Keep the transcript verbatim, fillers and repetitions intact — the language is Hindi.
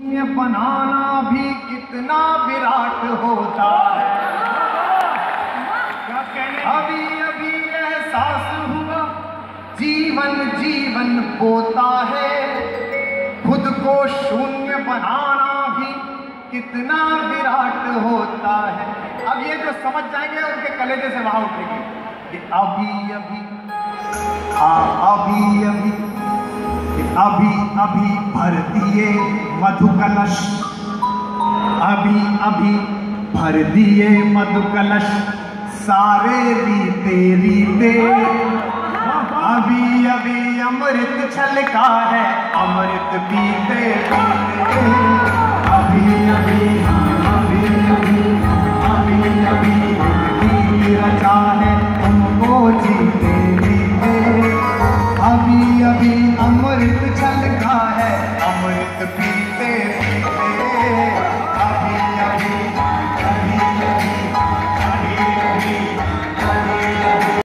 ये बनाना भी कितना विराट होता है। अभी अभी एहसास हुआ जीवन जीवन बोता है। खुद को शून्य बनाना भी कितना विराट होता है। अब ये जो समझ जाएंगे उनके कलेजे से वहां उठेगी कि अभी अभी आ अभी अभी अभी अभी भर दिए मधु कलश, अभी अभी भर दिए मधु कलश, सारे रीते रीते अभी अभी अमृत छलका है, अमृत पीते पीते